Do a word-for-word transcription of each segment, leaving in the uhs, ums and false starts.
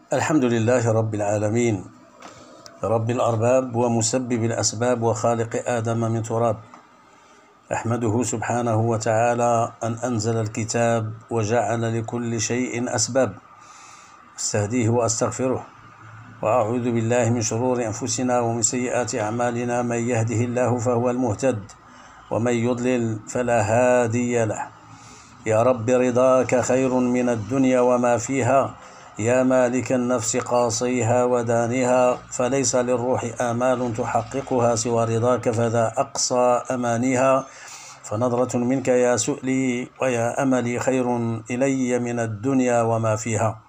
الحمد لله رب العالمين، رب الأرباب ومسبب الأسباب وخالق آدم من تراب. أحمده سبحانه وتعالى أن أنزل الكتاب وجعل لكل شيء أسباب، أستهديه وأستغفره، وأعوذ بالله من شرور أنفسنا ومن سيئات أعمالنا. من يهده الله فهو المهتد، ومن يضلل فلا هادي له. يا رب رضاك خير من الدنيا وما فيها، يا مالك النفس قاصيها ودانها، فليس للروح آمال تحققها سوى رضاك، فذا أقصى أمانيها. فنظرة منك يا سؤلي ويا أملي خير إلي من الدنيا وما فيها.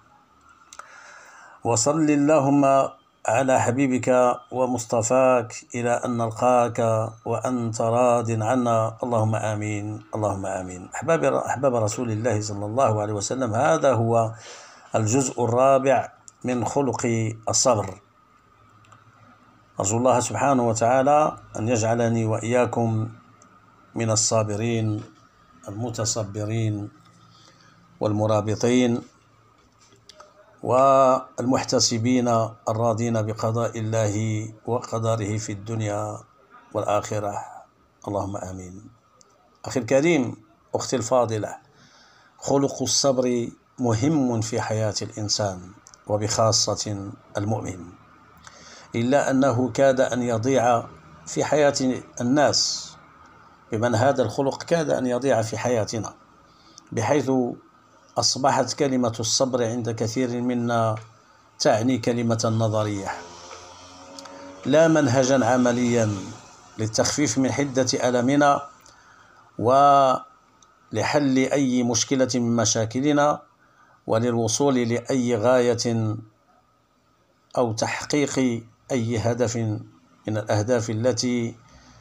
وصل اللهم على حبيبك ومصطفاك إلى أن نلقاك وأنت راض عنا، اللهم آمين اللهم آمين. أحباب أحباب رسول الله صلى الله عليه وسلم، هذا هو الجزء الرابع من خلق الصبر. أرجو الله سبحانه وتعالى أن يجعلني وإياكم من الصابرين المتصبرين والمرابطين والمحتسبين الراضين بقضاء الله وقدره في الدنيا والآخرة، اللهم آمين. أخي الكريم، أختي الفاضلة، خلق الصبر مهم في حياة الإنسان وبخاصة المؤمن، إلا أنه كاد أن يضيع في حياة الناس، بمن هذا الخلق كاد أن يضيع في حياتنا، بحيث أصبحت كلمة الصبر عند كثير منا تعني كلمة نظرية لا منهجا عمليا للتخفيف من حدة ألمنا ولحل أي مشكلة من مشاكلنا وللوصول لأي غاية أو تحقيق أي هدف من الأهداف التي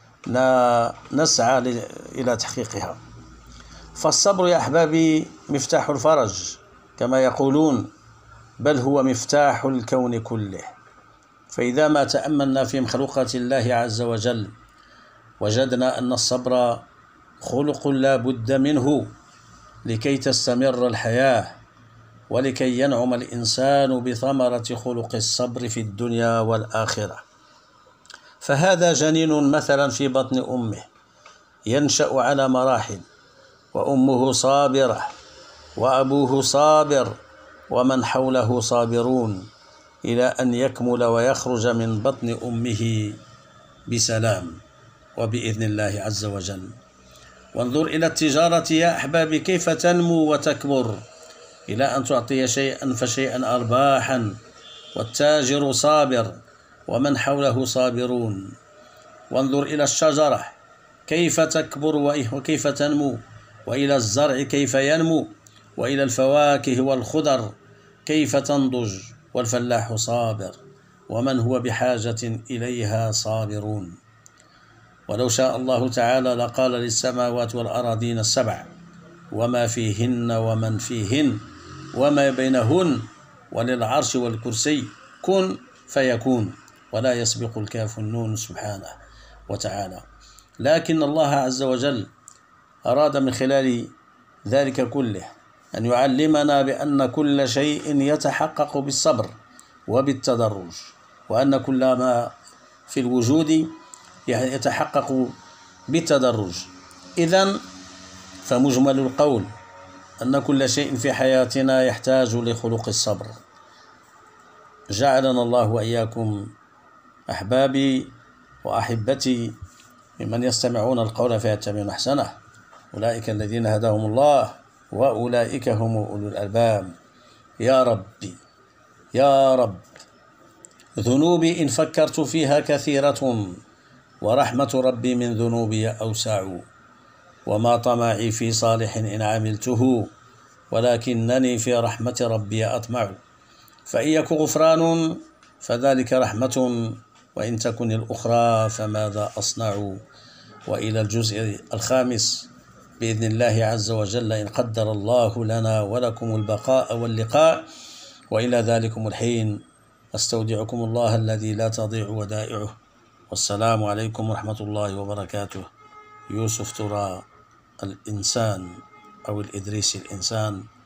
نسعى إلى تحقيقها. فالصبر يا أحبابي مفتاح الفرج كما يقولون، بل هو مفتاح الكون كله. فإذا ما تأملنا في مخلوقات الله عز وجل وجدنا أن الصبر خلق لا بد منه لكي تستمر الحياة ولكي ينعم الإنسان بثمرة خلق الصبر في الدنيا والآخرة. فهذا جنين مثلا في بطن أمه ينشأ على مراحل، وأمه صابرة وأبوه صابر ومن حوله صابرون، إلى أن يكمل ويخرج من بطن أمه بسلام وبإذن الله عز وجل. وانظر إلى التجارة يا أحبابي كيف تنمو وتكبر إلى أن تعطي شيئا فشيئا أرباحا، والتاجر صابر ومن حوله صابرون. وانظر إلى الشجرة كيف تكبر وكيف تنمو، وإلى الزرع كيف ينمو، وإلى الفواكه والخضر كيف تنضج، والفلاح صابر ومن هو بحاجة إليها صابرون. ولو شاء الله تعالى لقال للسماوات والأراضين السبع وما فيهن ومن فيهن وما بينهن وللعرش والكرسي كن فيكون، ولا يسبق الكاف النون سبحانه وتعالى. لكن الله عز وجل أراد من خلال ذلك كله أن يعلمنا بأن كل شيء يتحقق بالصبر وبالتدرج، وأن كل ما في الوجود يتحقق بالتدرج. إذن فمجمل القول أن كل شيء في حياتنا يحتاج لخلق الصبر. جعلنا الله وإياكم أحبابي وأحبتي ممن يستمعون القول فيتبعون أحسنه، أولئك الذين هداهم الله وأولئك هم أولو الألباب. يا ربي يا رب، ذنوبي إن فكرت فيها كثيرة، ورحمة ربي من ذنوبي أوسع، وما طمعي في صالح إن عملته، ولكنني في رحمة ربي أطمع. فإن يك غفران فذلك رحمة، وإن تكن الأخرى فماذا أصنع. وإلى الجزء الخامس بإذن الله عز وجل إن قدر الله لنا ولكم البقاء واللقاء، وإلى ذلكم الحين أستودعكم الله الذي لا تضيع ودائعه، والسلام عليكم ورحمة الله وبركاته. يوسف ترى الإنسان أو الإدريسي الإنسان